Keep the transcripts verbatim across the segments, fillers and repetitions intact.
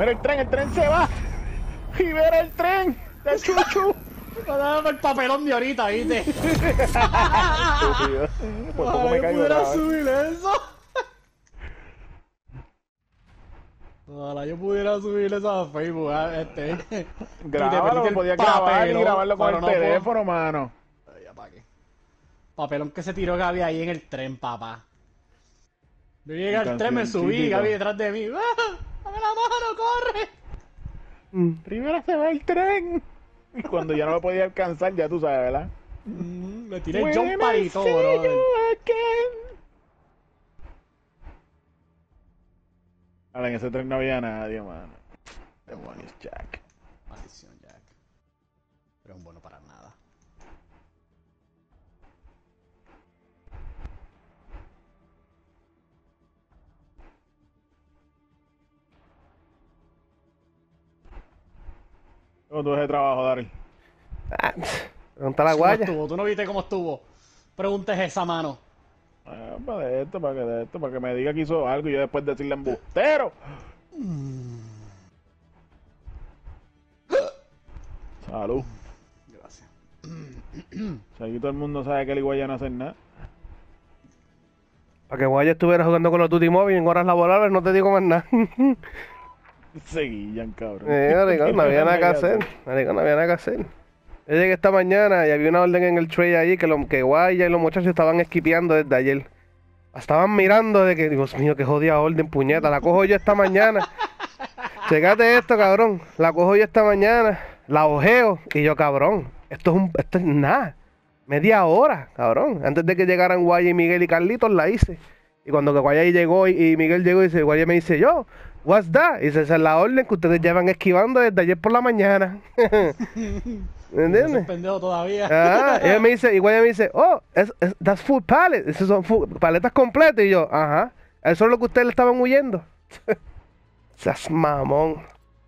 Mira el tren, el tren se va. Rivera, el tren. De chuchu. Dame el papelón de ahorita, ¿viste? Estúpido. Por poco me caigo pudiera otra vez. subir eso. Ojalá yo pudiera subir eso a Facebook, ¿eh? Este. Grábalo, el podía grabar y papelón, grabarlo con pero el no puedo. teléfono, mano. Ay, ya, ¿para qué? Papelón que se tiró Gaby ahí en el tren, papá. Yo llegué al tren, me subí, Gaby detrás de mí. ¡Ah! ¡Dame la mano, corre! Mm. Rivera se va el tren. Y cuando ya no lo podía alcanzar, ya tú sabes, ¿verdad? Mm, me tiré el jump y todo, bro. Ahora en ese tren no había nadie, mano. Demonios, Jack. Maldición, Jack. Pero es un bueno para nada. ¿Cómo tú ves el trabajo, Daryl? Ah, pregunta la ¿Cómo guaya. estuvo? ¿Tú no viste cómo estuvo? Preguntes esa mano. Ah, para de esto, para que de esto, para que me diga que hizo algo y yo después decirle embustero. Salud. Gracias. O sea, aquí todo el mundo sabe que el Iguaya no hace nada. Para que Guaya estuviera jugando con los Duty Mobile en horas laborables, no te digo más nada. Seguían, cabrón. Eh, maricón, no había nada que hacer. Maricón, no había nada que hacer. Yo llegué esta mañana y había una orden en el trade allí que, lo, que Guaya y los muchachos estaban esquipeando desde ayer. Estaban mirando de que, Dios mío, qué jodida orden, puñeta. La cojo yo esta mañana. Checate esto, cabrón. La cojo yo esta mañana. La ojeo. Y yo, cabrón, esto es un, esto es nada. Media hora, cabrón. Antes de que llegaran Guaya y Miguel y Carlitos, la hice. Y cuando que Guaya llegó y, y Miguel llegó, y dice, Guaya me dice, yo, what's that? Y dice, esa es la orden que ustedes llevan esquivando desde ayer por la mañana. ¿Me entiendes? Pendejo todavía. Ah, y él me dice, y Guaya me dice, oh, es, es, that's full pallet. Esas son full, paletas completas. Y yo, ajá. Eso es lo que ustedes le estaban huyendo. Seas mamón.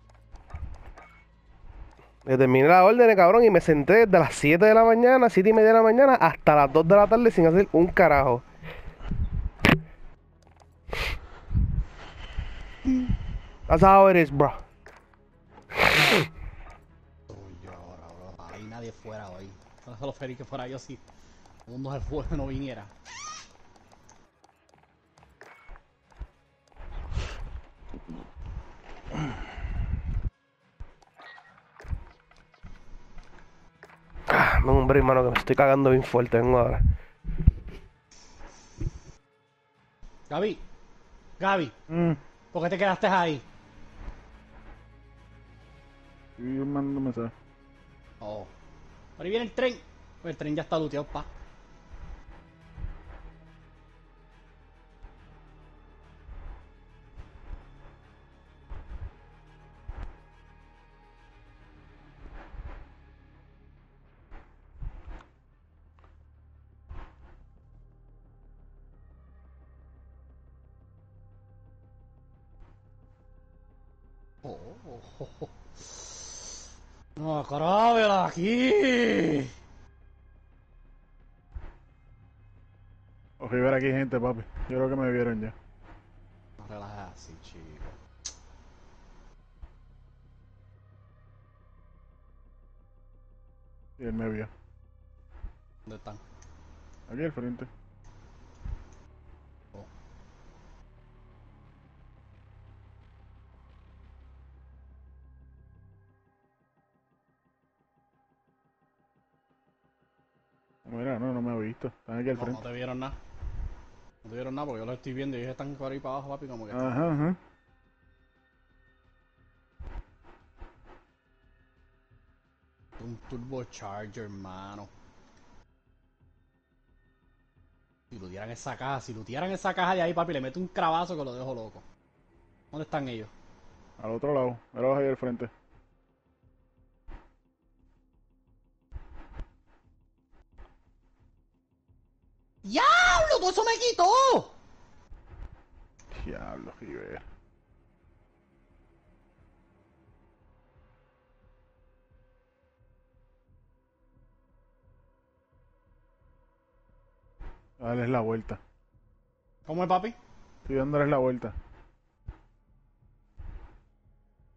Yo terminé la orden, cabrón, y me senté desde las siete de la mañana, siete y media de la mañana, hasta las dos de la tarde sin hacer un carajo. That's how it is, bro. Uy, yo ahora, bro. Ahí nadie fuera hoy. Solo feliz que fuera yo si el mundo se fue, no viniera. Ah, me hombre, hermano, que me estoy cagando bien fuerte, vengo ahora. Gaby, Gaby, Mm. ¿por qué te quedaste ahí? Y yo mando mensaje. Oh. Ahora viene el tren. Pues el tren ya está looteado, pa. Oh, oh, oh, oh. No, carábela aquí. O Rivera, aquí hay gente, papi. Yo creo que me vieron ya. No relajes así, chico. Y él me vio. ¿Dónde están? Aquí al frente. Oh. Mira, no, no me ha visto. Están aquí al No, no frente. te vieron nada. No te vieron nada porque yo los estoy viendo y ellos están por ahí para abajo, papi, como que están. Ajá, ajá. Un turbocharger, hermano. Si lootearan esa caja, si lootearan esa caja de ahí, papi, le meto un cravazo que lo dejo loco. ¿Dónde están ellos? Al otro lado. Míralos ahí al frente. ¡Diablo! ¡Todo eso me quitó! Diablo, Rivera. Dale la vuelta. ¿Cómo es, papi? Estoy dándoles la vuelta.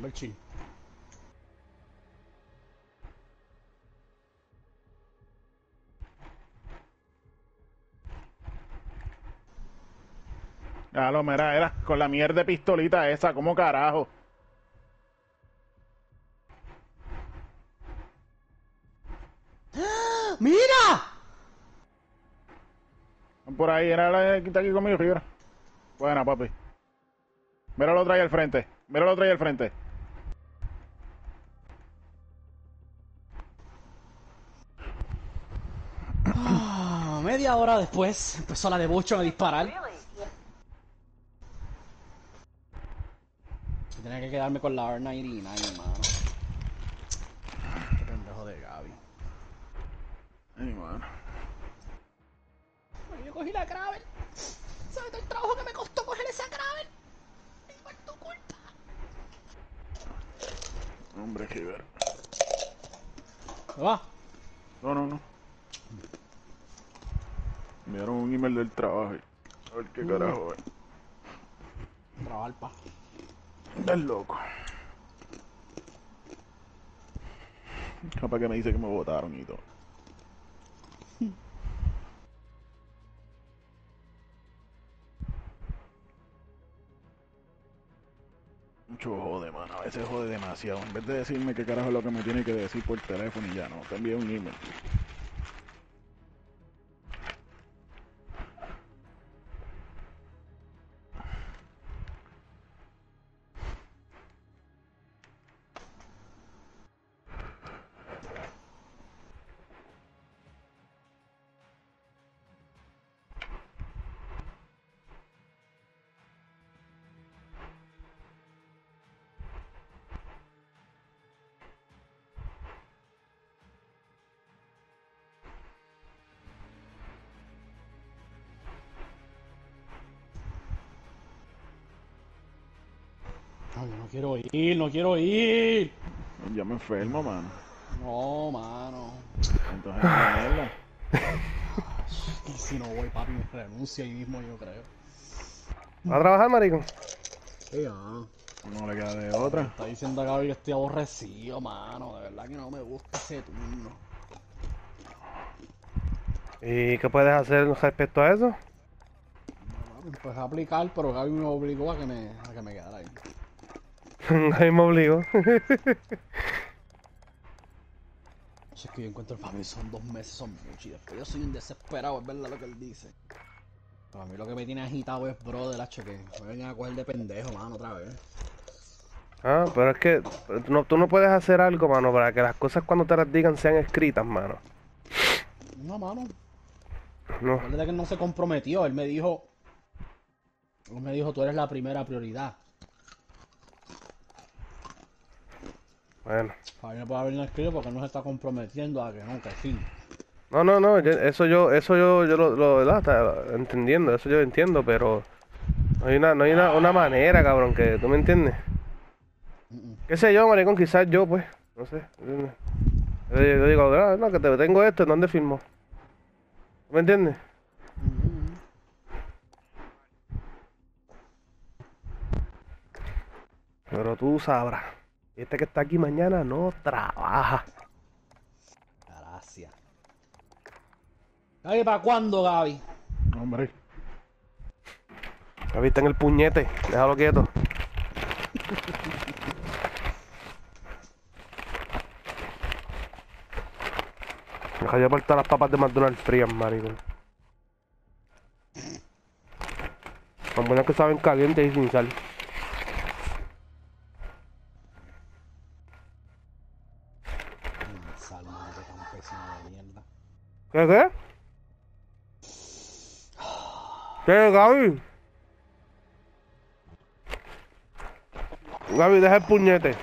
Súper chill. Ya lo mira, era con la mierda de pistolita esa, ¿cómo carajo? ¡Mira! Por ahí, era la que está aquí conmigo, Rivera. Buena, papi. Mira lo trae al frente. Mira lo trae al frente. Ah, media hora después empezó la de Bucho a disparar. Y tenía que quedarme con la R noventa y nueve, hermano. Qué pendejo de Gaby. Ay, mano. Yo cogí la Gravel. ¿Sabes todo el trabajo que me costó coger esa Gravel? Y por tu culpa. Hombre, Rivera. ¿Se va? No, no, no. Me dieron un email del trabajo. A ver qué carajo es. Trabajar, pa. Es loco. Capaz que me dice que me votaron y todo. Mucho jode, mano. A veces jode demasiado. En vez de decirme qué carajo es lo que me tiene que decir por teléfono y ya no. Te envío un email. No, yo no quiero ir, no quiero ir. Ya me enfermo, mano. No, mano. Entonces, mierda. Y si no voy, papi, me renuncio ahí mismo, yo creo. ¿Va a trabajar, maricón? Sí, ah. No le queda de otra. Está diciendo a Gaby que estoy aborrecido, mano. De verdad que no me gusta ese turno. ¿Y qué puedes hacer respecto a eso? Bueno, empecé a aplicar, pero Gaby me obligó a que me, a que me quedara ahí. Ahí me obligó. Si es que yo encuentro para mí son dos meses, son muchos. Y después yo soy un desesperado, es verdad lo que él dice. Para mí lo que me tiene agitado es, brother, hacho, que me vengan a coger de pendejo, mano, otra vez. Ah, pero es que tú no, tú no puedes hacer algo, mano, para que las cosas cuando te las digan sean escritas, mano. No, mano. No. Acuérdate que él no se comprometió, él me dijo... Él me dijo, tú eres la primera prioridad. Bueno. A mí me puede haber escrito porque no se está comprometiendo a que no, que sí. No, no, no, yo- eso yo, eso yo, yo lo, lo, ¿verdad? Está entendiendo, eso yo entiendo, pero no hay una, no hay una, una manera, cabrón, que tú me entiendes. Mm, mm. ¿Qué sé yo, maricón? Quizás yo, pues, no sé. Yo, yo digo, ah, no, que te tengo esto, ¿en dónde firmo? ¿Me entiendes? Mm, mm. Pero tú sabrás. Este que está aquí mañana no trabaja. Gracias. Gaby, ¿para cuándo, Gaby? Hombre. Gaby está en el puñete, déjalo quieto. Deja yo apartar las papas de McDonald's frías, maricón. Son buenas que saben calientes y sin sal. Mm, sal, maldito campesino de mierda. ¿Qué, qué? ¿Qué, Gaby? Gaby, deja el puñete.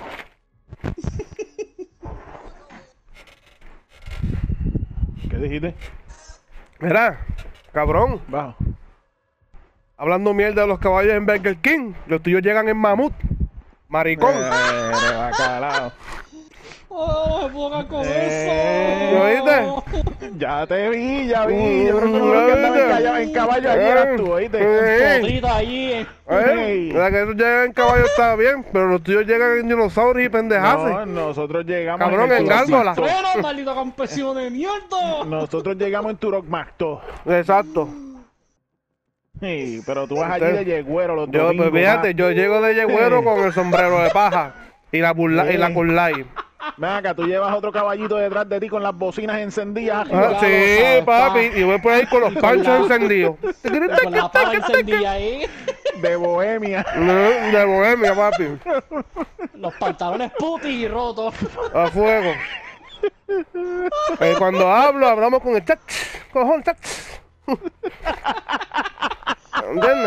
¿Qué dijiste? Mira, cabrón, Bajo. hablando mierda de los caballos en Burger King, los tuyos llegan en mamut. Maricón. Eh, bacalao. ¡Oh, no me pongas con Eh, eso! Ya te vi, ya vi. Yo creo que Mm, lo que andaba en ¿viste? caballo, en caballo allí eras tú, ¿oíste? Eh, Potrito allí. eh. eh, la que eso llega en caballo está bien, pero los tuyos llegan en dinosaurios y No, pendejaces. nosotros llegamos Cabrón, en el en Turok gárgola. Macto. ¡Freno, maldito campesino de mierda! Nosotros llegamos en Turok Macto. Exacto. Sí, pero tú vas allí Usted- de yegüero los Yo, domingos. pues fíjate, ah. yo llego de yegüero con el sombrero de paja y la burla, y la Sí. Curlay. Ven acá, tú llevas otro caballito detrás de ti con las bocinas encendidas. Ah, Ya sí, lo sabes, papi, pa. y voy por ahí con los Con panchos la- encendidos. Con la pava encendida ahí. De bohemia. No, de bohemia, papi, Los pantalones putis y rotos. a fuego. Eh, cuando hablo, hablamos con el chat, cojón, chat. ¿Entiendes?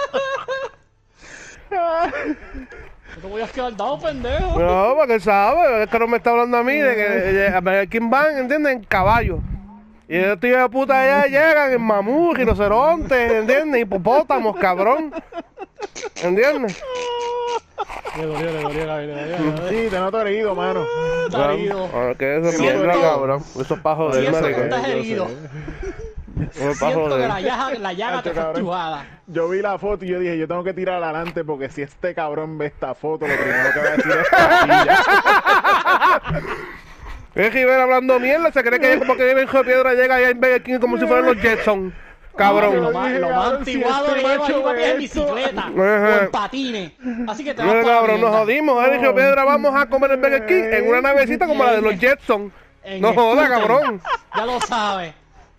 No te voy a quedar dado, pendejo. No, porque él sabe, el que no me está hablando a mí de que de, a ver quién van, ¿entiendes? En caballo. Y estos tíos de puta allá llegan en mamú, rinocerontes, ¿entiendes? Hipopótamos, cabrón. ¿Entiendes? Le dolió, le dolió, le dolió, le dolió. Sí, te noto herido, mano. Está herido. Ah, que eso es Siento- mierda, cabrón. Eso es para joder, Siento que marico. estás yo herido. sé. Eso es para Siento que joder. la llaga, la llaga te Hacho, fue cabrón. estrujada. Yo vi la foto y yo dije, yo tengo que tirar adelante porque si este cabrón ve esta foto, lo primero que va a decir es papilla. Es Rivera hablando mierda, se cree que como que vive en Hijo de Piedra llega allá en Burger King como si fueran los Jetson. Lo Cabrón. más, lo más Cabrón, antiguado si que este llevo ahí, macho papi, es en ve esto. bicicleta. Ajá. O en patines. Así que te vas No, para la cabrón, nos mierda. jodimos. Él y Hijo de Piedra vamos a comer en Burger King en una navecita como la de los Jetson. En No joda, scooter. cabrón. Ya lo sabes.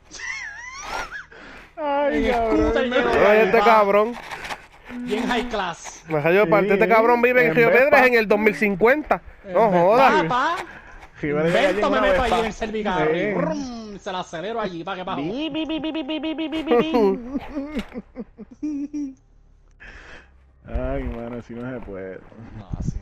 Ay, En scooter cabrón. llego Ay, ahí, este pa. cabrón. Bien high class. Me salió parte. Sí, Este cabrón vive en en Río Vespa. Piedras en el dos mil cincuenta. No Pa, joda. pa. Rivera llega allí en Invento me una meto allí Vespa. en el cervicarro y Sí. brum, se la acelero allí para que bajo. Bi, bi, bi, bi, bi, bi, bi, bi, bi, bi. Ay, mano, si no se puede. No, así